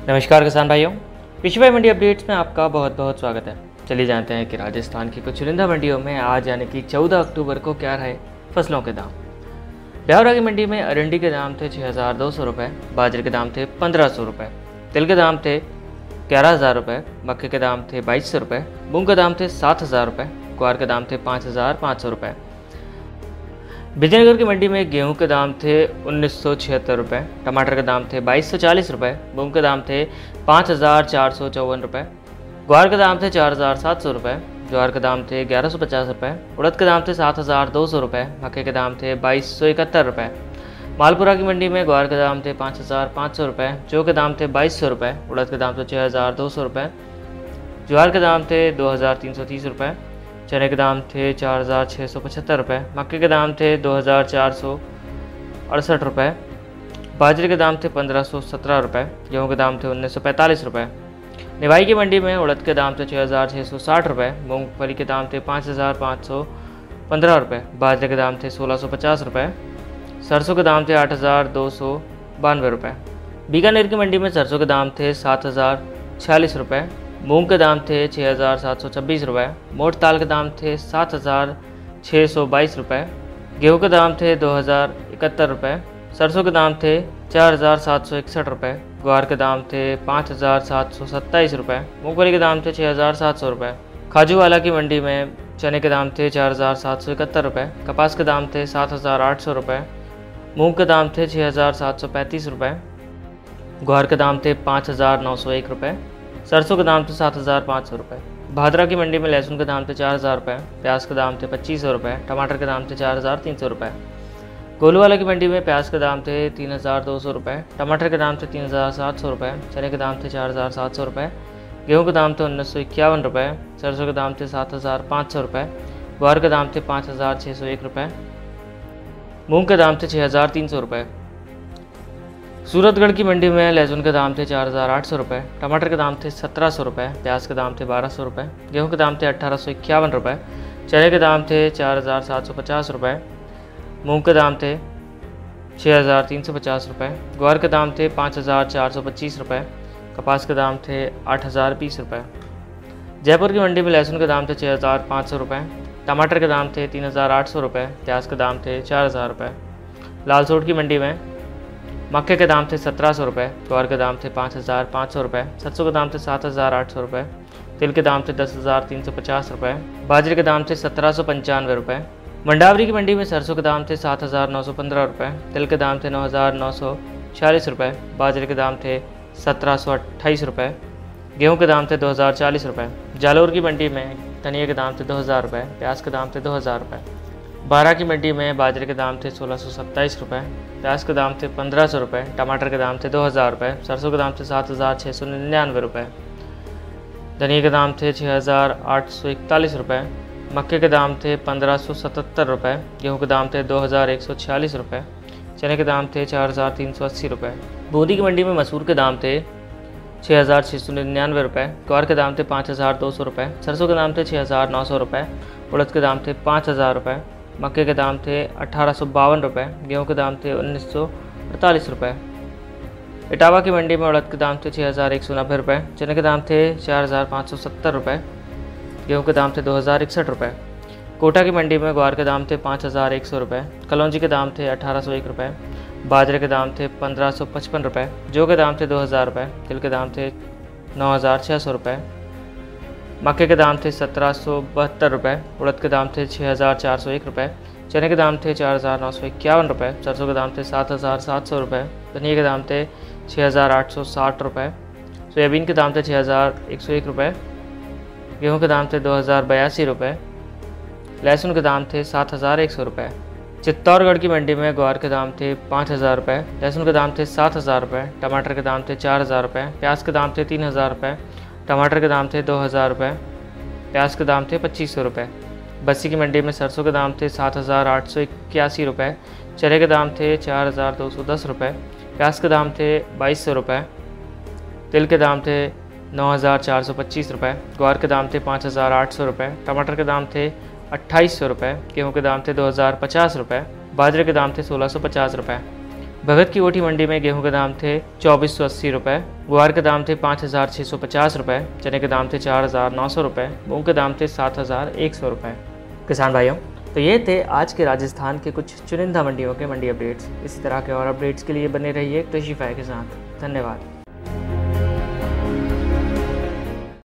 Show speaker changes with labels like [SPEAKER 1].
[SPEAKER 1] नमस्कार किसान भाइयों, कृषि भाई मंडी अपडेट्स में आपका बहुत बहुत स्वागत है। चलिए जानते हैं कि राजस्थान की कुछ चुनिंदा मंडियों में आज यानी कि 14 अक्टूबर को क्या रहे फसलों के दाम। ब्यावरा की मंडी में अरंडी के दाम थे 6,200 रुपये, बाजरे के दाम थे 1,500 रुपये, तिल के दाम थे 11,000 रुपये, मक्के के दाम थे 2,200 रुपये, मूंग के दाम थे 7,000 रुपये, ग्वार के दाम थे 5,500 रुपये। विजयनगर की मंडी में गेहूं के दाम थे 1,976 रुपये, टमाटर के दाम थे 2,240 रुपये, मूंग के दाम थे 5,454 रुपये, ग्वार के दाम थे 4,700 रुपये, ज्वार के दाम थे 1,150 रुपये, उड़द के दाम थे 7,200 रुपये, मक्के के दाम थे 2,271 रुपये। मालपुरा की मंडी में ग्वार के दाम थे 5,500 रुपये, जौ के दाम थे 2,200 रुपये, उड़द के दाम थे 6,200 रुपये, ज्वार के दाम थे 2,330 रुपये, चने के दाम थे 4,675 रुपये, मक्के के दाम थे 2,468 रुपये, बाजरे के दाम थे 1,517 रुपये, गेहूँ के दाम थे 1,945 रुपये। निवाई की मंडी में उड़द के दाम थे 6,660 रुपये, मूंगफली के दाम थे 5,515 रुपये, बाजरे के दाम थे 1,650 रुपये, सरसों के दाम थे 8,292 रुपये। बीकानेर की मंडी में सरसों के दाम थे 7,046 रुपये, मूंग के दाम थे 6,726 रुपये, मोट ताल के दाम थे 7,622 रुपये, गेहूँ के दाम थे 2,071 रुपये, सरसों के दाम थे 4,761 रुपये, ग्वार के दाम थे 5,727 रुपये, मूंगफली के दाम थे 6,700 रुपये। खाजूवाला की मंडी में चने के दाम थे 4,771 रुपये, कपास के दाम थे 7,800 रुपये, मूंग के दाम थे 6,735 रुपये, ग्वार के दाम थे 5,901 रुपये, सरसों के दाम थे 7,500 रुपये। भादरा की मंडी में लहसुन के दाम थे 4,000 रुपये, प्याज के दाम थे 2,500 रुपये, टमाटर के दाम थे 4,300 रुपये। गोलूवाला की मंडी में प्याज के दाम थे 3,200 रुपये, टमाटर के दाम थे 3,700 रुपये, चने के दाम थे 4,700 रुपये, गेहूँ के दाम थे 1,951 रुपये, सरसों के दाम थे 7,500 रुपये, ग्वार के दाम थे 5,601 रुपये, मूंग के दाम थे 6,300 रुपये। सूरतगढ़ की मंडी में लहसुन के दाम थे 4,800 रुपये, टमाटर के दाम थे 1,700 रुपये, प्याज के दाम थे 1,200 रुपये, गेहूँ के दाम थे 1,851 रुपये, चने के दाम थे 4,750 रुपये, मूंग के दाम थे 6,350 रुपये, ग्वार के दाम थे 5,425 रुपये, कपास के दाम थे 8,020 रुपये। जयपुर की मंडी में लहसुन के दाम थे 6,500 रुपये, टमाटर के दाम थे 3,800 रुपये, प्याज के दाम थे 4,000 रुपये। लालसोट की मंडी में मक्के के दाम थे 1,700 रुपये, ग्वार के दाम थे 5,500 रुपये, सरसों के दाम थे 7,800 रुपये, तिल के दाम थे 10,350 रुपये, बाजरे के दाम थे 1,795 रुपये। मंडावरी की मंडी में सरसों के दाम थे 7,915 रुपये, तिल के दाम थे 9,946 रुपये, बाजरे के दाम थे 1,728 रुपये, गेहूँ के दाम थे 2,040 रुपये। जालौर की मंडी में धनिया के दाम थे 2,000 रुपये, प्याज के दाम थे 2,000 रुपये। बारा की मंडी में बाजरे के दाम थे 1,627 रुपये, प्याज के दाम थे 1,500 रुपये, टमाटर के दाम थे 2,000 रुपये, सरसों के दाम थे 7,699 रुपये, धनिया के दाम थे 6,841 रुपये, मक्के के दाम थे 1,577 रुपये, गेहूँ के दाम थे 2,146 रुपये, चने के दाम थे 4,380 रुपये। बूंदी की मंडी में मसूर के दाम थे 6,699 रुपये, ग्वार के दाम थे 5,200 रुपये, सरसों के दाम थे 6,900 रुपये, उड़द के दाम थे 5,000 रुपये, मक्के के दाम थे 1,852 रुपये, गेहूँ के दाम थे 1,948 रुपये। इटावा की मंडी में उड़द के दाम थे 6,190 रुपये, चने के दाम थे 4,570 रुपये, गेहूँ के दाम थे 2,061 रुपये। कोटा की मंडी में ग्वार के दाम थे 5,100 रुपये, कलौंजी के दाम थे 1,801 रुपये, बाजरे के दाम थे 1,555 रुपये, जौ के दाम थे 2,000 रुपये, तिल के दाम थे 9,600 रुपये, मक्के के दाम थे 1,772 रुपये, उड़द के दाम थे 6,401 रुपये, चने के दाम थे 4,951 रुपये, सरसों के दाम थे 7,700 रुपये, धनिया के दाम थे 6,860 रुपये, सोयाबीन के दाम थे 6,101 रुपये, गेहूँ के दाम थे 2,082 रुपये, लहसुन के दाम थे 7,100 रुपये। चित्तौड़गढ़ की मंडी में ग्वार के दाम थे 5,000 रुपये, लहसुन के दाम थे 7,000 रुपये, टमाटर के दाम थे 4,000 रुपये, प्याज के दाम थे 3,000 रुपये, टमाटर के दाम थे 2,000 रुपये, प्याज के दाम थे 2,500 रुपये। बस्सी की मंडी में सरसों के दाम थे 7,881 रुपये, चने के दाम थे 4,210 रुपये, प्याज के दाम थे 2,200 रुपये, तिल के दाम थे 9,425 रुपये, ग्वार के दाम थे 5,800 रुपये, टमाटर के दाम थे 2,800 रुपये, गेहूँ के दाम थे 2,050 रुपये, बाजरे के दाम थे 1,650 रुपये। भगत की ओटी मंडी में गेहूं के दाम थे 2480 रुपये, गुआर के दाम थे 5650 रुपये, चने के दाम थे 4900 रुपये, मूंग के दाम थे 7100 रुपये। किसान भाइयों, तो ये थे आज के राजस्थान के कुछ चुनिंदा मंडियों के मंडी अपडेट्स। इसी तरह के और अपडेट्स के लिए बने रहिए कृषि फाय के साथ। धन्यवाद।